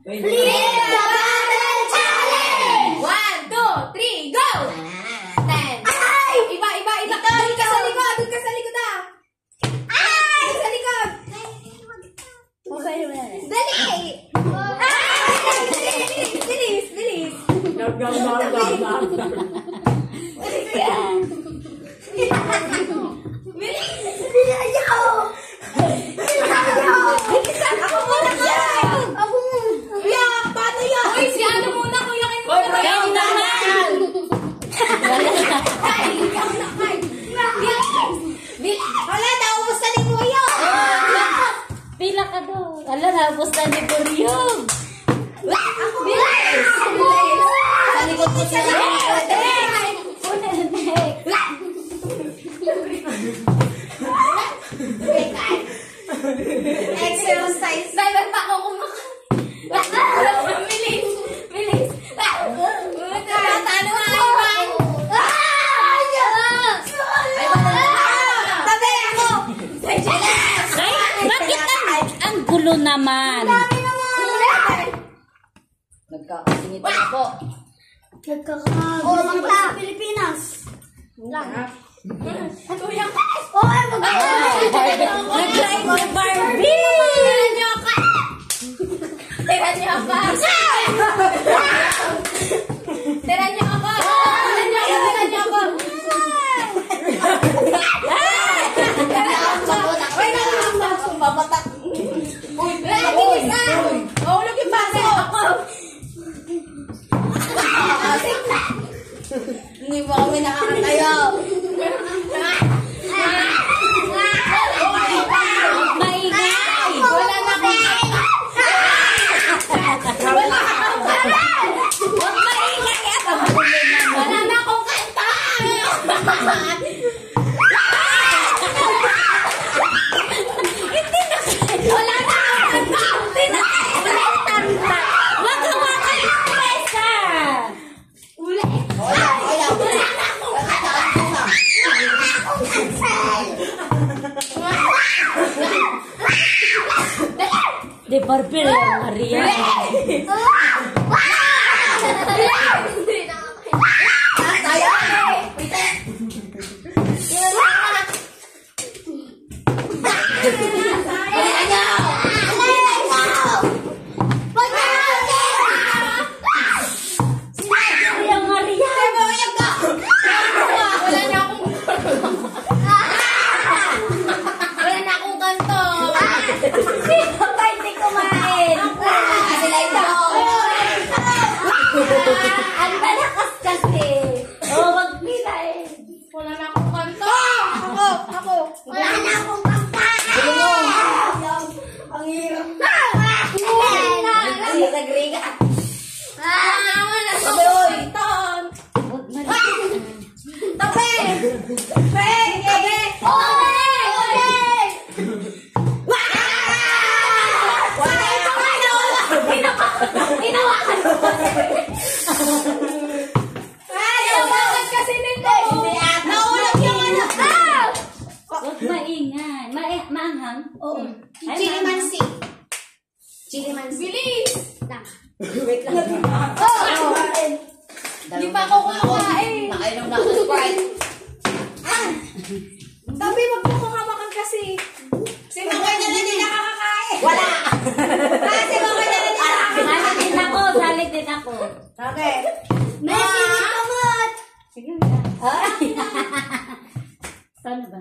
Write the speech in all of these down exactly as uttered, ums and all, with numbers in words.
Flip the bottle challenge! One, two, three, go! Ten. Ay! Iba, iba, iba. Doon ka sa likod. Doon ka sa likod ah. Ay! Sa likod. Okay, wala. Dali! Ay! Bilis, bilis, bilis. Gab, gab, gab, gab, gab. Bilis yan. Bilis. Bilis ako. Bilisan ako muna ka. Ako muna. Kuya, paano yan? Uy, si ano muna, kuya kayo muna. Ikaw naman! Ay, ikaw na, ay. Wala, naubos na ni Kuya. Pila ka doon. Ala, naubos na ni Kuryong. Ako, bilis. Bilis. Sa likod ko siya. Una, next. Exercise. Dapat pa ako kumakain. Bilis. Bilis. Tatalo nga iwan. Tabi ako. Ay, bakit ang, ang gulo naman? Dami naman. Nagkakasingit ako. Nagkakagulo. Oh, magla. Pilipinas. Lang. Kuya. Oh, Nag-like si Barbie! Tira niyo ako. Tira niyo ako. Tira niyo ako. Tira niyo ako. Tira niyo ako. Uy, nalulungkot kung babatak. Uy, bilis na. Mahulog yung base. Ako. Hindi mo kami nakakatayo. Maingay! Wala na akong kanta. Wala akong kanta. Huwag maingay at ang gulo naman. Wala na akong kanta. Hindi na kayo. Wala na akong kanta. Hindi na kayo. Tanda. Wag hawakan yung mesa. Uli. Wala. Wala. Wala na akong kanta. Wala na akong kanta. Di Barbie lang, Maria. Maria, Maria. Wala na akong kanto. Sino ba hindi kumain? Kasi lang ito. Ang malakas kasi. Oh, wag pila eh. Wala na akong kanto. Ako, ako. Wala na akong kanta. Ang hirap na. Nag-agree ka. Ah, wala na akong kanton. Wag Maria. Tabi! Tabi! Tabi! Oy! Oy! Wala ito nga na wala! Hinawakan ko Ay! Hinawakan kasi nito! Naulog yung ano! Ah! Wag maingay. Ma maanghang? Oo. Ay, Chili mama. mansi. Chili mansi. Bilis! Wait lang. Oo! Hindi pa ako kumakain. Nakainom na ako Sprite. Ah! Tabi, wag mo kong hawakan kasi. Si Makoy na hindi nakakakain. Wala! Ah, si Makoy na hindi nakakakain. Salit din ako. Salit din ako. Okay. Messi, ni kamot! Sige na. Ay. Saan ba?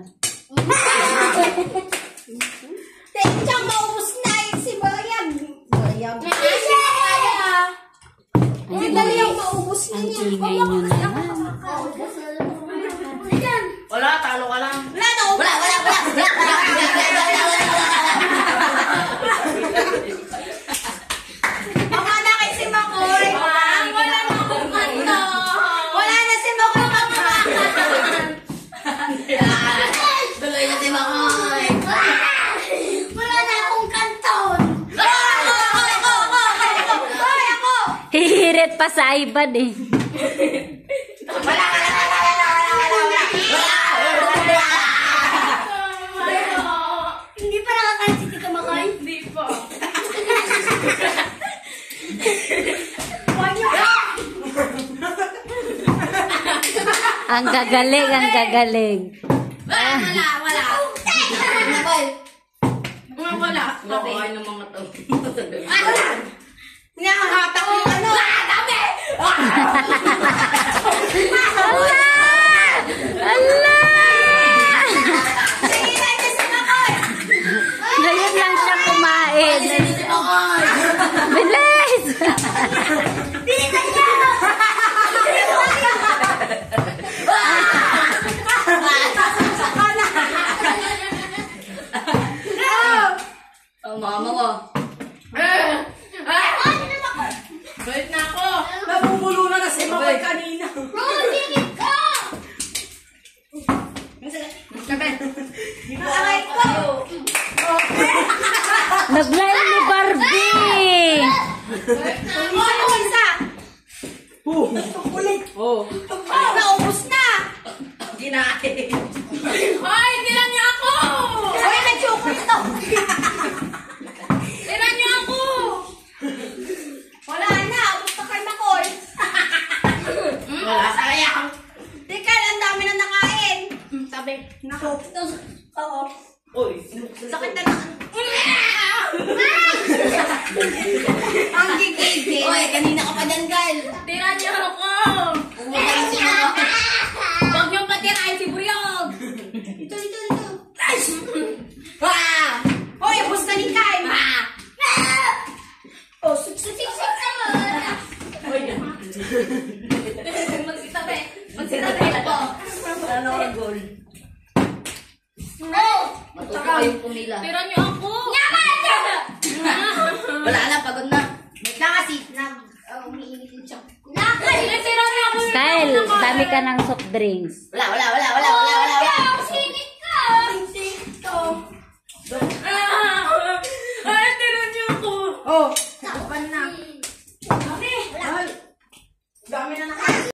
Tenchang, maubos na yun si Bayag. Bayag. Kasi, kaya. Hindi dali yung maubos na Ang niya. ingay nyo naman. Ayan. Wala, talo ka lang. Wala na. Wala, wala, wala. Wala, wala, wala, wala, wala, wala. Baka na kay si Makoy. Wala na akong kanta. Wala na si Makoy makakakan. Tuloy na si Makoy. Wala na akong kanton. Ako, ako, ako, ako, ako, ako, ako. Hihirit pa sa iban eh. Wala, wala, wala, wala, wala, wala, wala. Hindi pa nakakain si Tita Makoy? Hindi pa. Ang gagaling, ang gagaling. Wala, wala, wala. Nabal. Mga wala. Nakakain ng mga to. Nakahatak mo yung ano. Ah, dami! Ala! Ala! Sige, natin si Makoy. Ngayon lang siya kumain. Bilis! Bilisan niyo! Ang mama mo. Balik na ako. Nabumulo na na si Makoy kanina. Aray ko! Naglayo ni Barbie! Ano yung isa? Ulit. Oh. Oh, naubos na! Ginain. Hoy, tiran niyo ako! Hoy, may chocolate to! Tiran niyo ako! Wala na, ubos na kay Makoy. Wala sayang. Teka, ang dami na nakain. Sabi. Nako. Oo. Uy. Sakit na na. Ang gigigil. Uy, kanina ka pa dyan, Gal. Tiran niyo ako! Umulan si Mama. Huwag niyong patirahin si Buryog! Ito, ito, ito. Ah! Hoy, ubos na ni Kai, ma! Oh, sik, sik, sik, sik! Magsitabi! Magsitabi ako! Ano ang goal? No! Matuto kayong pumila. Tiran niyo ako! Yaman! Wala na, pagod na. Wait lang kasi, nag... Uh, umiinit yung tiyan. Nakay! Tiran niyo ako! Kyle, dami ka ng soft drinks. Wala, wala, wala, wala, wala, wala, wala. Singit ka! Singit to! Ay, tiran niyo ako! Oh, Takpan na! Dami! Wala! dami na nakain.